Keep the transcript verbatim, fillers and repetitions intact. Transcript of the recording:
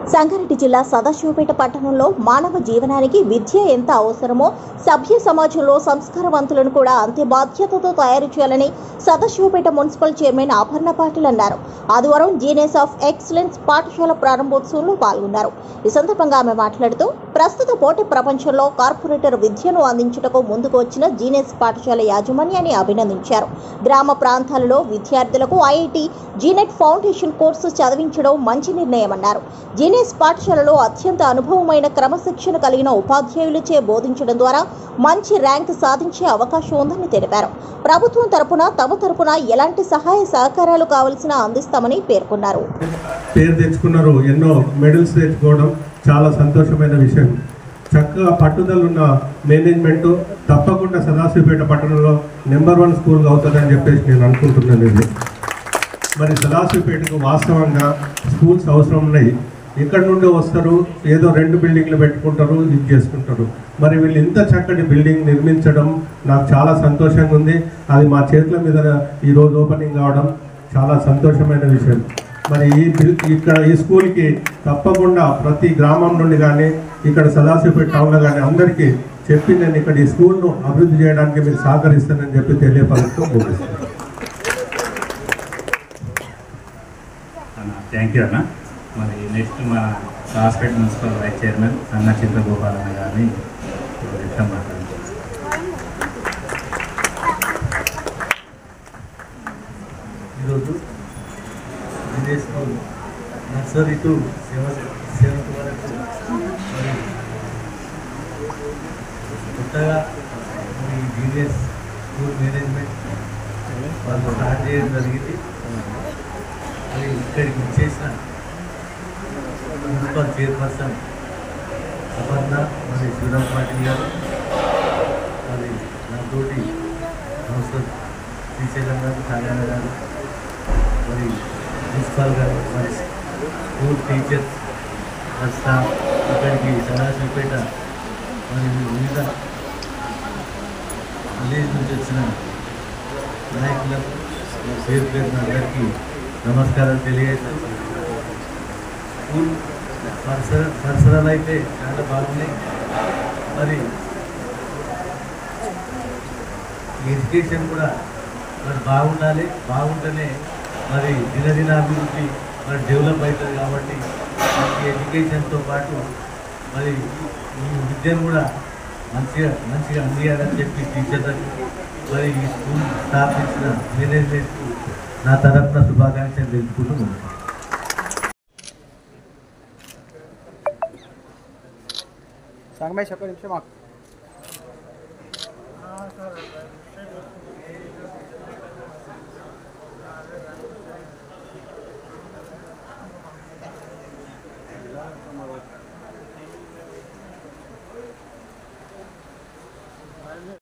సంగారెడ్డి జిల్లా సదాశివపేట పట్టణంలో మానవ జీవనానికి విద్య ఎంత అవసరమో సభ్య సమాజంలో సంస్కారవంతులను కూడా అంతే బాధ్యతతో తయారు చేయాలని సదాశివపేట మున్సిపల్ చైర్మన్ ఆభరణ పాటిల్ అన్నారు. ఆదివారం జీనియస్ ఆఫ్ ఎక్సలెన్స్ పాఠశాల ప్రారంభోత్సవంలో పాల్గొన్నారు. ఈ సందర్భంగా ఆమె మాట్లాడుతూ ప్రస్తుత పోటీ ప్రపంచంలో కార్పొరేటర్ విద్యను అందించుటకు ముందుకు వచ్చిన జీనియస్ పాఠశాల యాజమాన్యాన్ని అభినందించారు. గ్రామ ప్రాంతాలలో విద్యార్థులకు ఐఐటి జీనెట్ ఫౌండేషన్ కోర్సు చదివించడం మంచి నిర్ణయమన్నారు. జీనియస్ పాఠశాలలో అత్యంత అనుభవమైన క్రమశిక్షణ కలిగిన ఉపాధ్యాయులచే బోధించడం ద్వారా మంచి ర్యాంక్ సాధించే అవకాశం ఉందని తెలిపారు. ప్రభుత్వం తరపున తమ తరపున ఎలాంటి సహాయ సహకారాలు కావాల్సిన అందిస్తామని పేర్కొన్నారు. పేరు తెచ్చుకున్నారు, ఎన్నో మెడల్స్ తెచ్చుకోవడం చాలా సంతోషమైన విషయం. చక్కగా పట్టుదల ఉన్న మేనేజ్మెంట్ తప్పకుండా సదాశివపేట పట్టణంలో నెంబర్ వన్ స్కూల్ అవుతుందని చెప్పేసి నేను అనుకుంటున్నాను. ఇది మరి సదాశివపేటకు వాస్తవంగా స్కూల్స్ అవసరం ఉన్నాయి. ఇక్కడ నుండి వస్తారు, ఏదో రెండు బిల్డింగ్లు పెట్టుకుంటారు, ఇది చేసుకుంటారు. మరి వీళ్ళు ఇంత చక్కటి బిల్డింగ్ నిర్మించడం నాకు చాలా సంతోషంగా ఉంది. అది మా చేతుల మీద ఈరోజు ఓపెనింగ్ కావడం చాలా సంతోషమైన విషయం. మరి ఈ ఇక్కడ ఈ స్కూల్కి తప్పకుండా ప్రతి గ్రామం నుండి కానీ ఇక్కడ సదాశివపేట టౌన్లో కానీ అందరికీ చెప్పి నేను ఇక్కడ ఈ స్కూల్ను అభివృద్ధి చేయడానికి మీరు సహకరిస్తానని చెప్పి తెలియపరుస్తూ ముగిస్తాను. థ్యాంక్ యూ అన్న. మరి నెక్స్ట్ మన సదాశివపేట మున్సిపల్ వైస్ చైర్మన్ సన్న చింతగోపాల్ అన్న గారిని వ్యక్తం మాట్లాడుతున్నాం. ఈరోజు Genius School nursery to seventh seventh వరకు మరి కొత్తగా ఈ జీనియస్ స్కూల్ మేనేజ్మెంట్ వాళ్ళు స్టార్ట్ చేయడం జరిగింది. మరి ఇక్కడికి వచ్చేసిన మున్సిపల్ చైర్పర్సన్ అపర్ణ మరి శివరామ్ పాటిల్ గారు, మరి నాతోటి కౌన్సిలర్ శ్రీశైలం గారు, సాగన్న గారు, మరి ప్రిన్సిపాల్ గారు, మరి స్కూల్ టీచర్స్, మరి స్టాఫ్, ఇక్కడికి సదాశివపేట మరి వివిధ విలేజ్ నుంచి వచ్చిన నాయకులకు పేరు పేరున అందరికీ నమస్కారం తెలియజేస్తాను. స్కూల్ పరిసర పరిసరాలు అయితే చాలా బాగున్నాయి. మరి ఎడ్యుకేషన్ కూడా మరి బాగుండాలి. బాగుంటేనే మరి దినదిన అభివృద్ధి మరి డెవలప్ అవుతుంది. కాబట్టి ఈ ఎడ్యుకేషన్తో పాటు మరి ఈ విద్యను కూడా మంచిగా మంచిగా అందియాలని చెప్పి టీచర్లకు మరి ఈ స్కూల్ స్థాపించిన మేనేజ్మెంట్కు నా తరఫున శుభాకాంక్షలు తెలుపుకుంటున్నాను. सांग भाई सको निमिषम